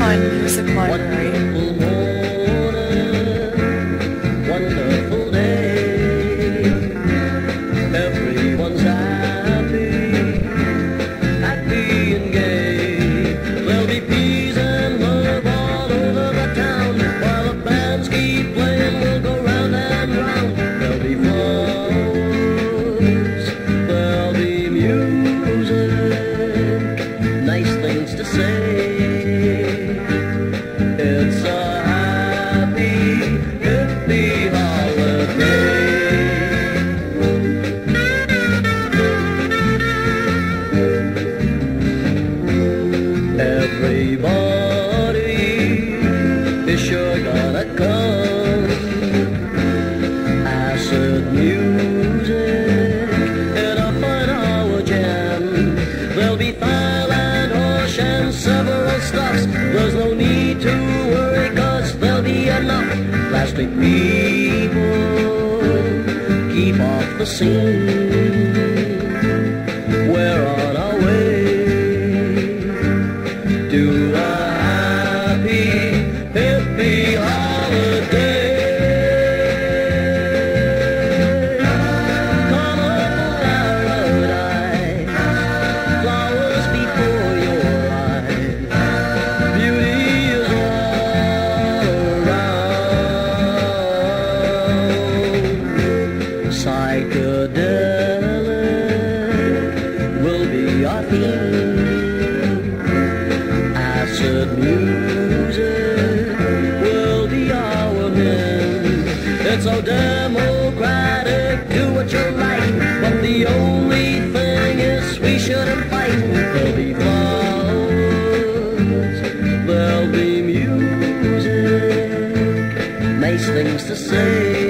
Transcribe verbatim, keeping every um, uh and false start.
Alpine Music Library. Wonderful morning, wonderful day. Everyone's happy, happy and gay. There'll be peace and love all over the town. While the bands keep playing, we'll go round and round. There'll be flowers, there'll be music, nice things to say. It's a happy, hippie holiday. Everybody is sure gonna come. Acid music in a five-hour jam. There'll be Thailand, Horsh and several stuffs. There's no need to worry, cause there'll be enough plastic people. Keep off the scene. We're on our way to a happy, hippie holiday. Colorful paradise, flowers before your eyes. Beauty is all around. Psychedelic will be our theme. Acid music will be our hymn. It's so democratic, do what you like, but the only thing is we shouldn't fight. There'll be flowers, there'll be music, nice things to say.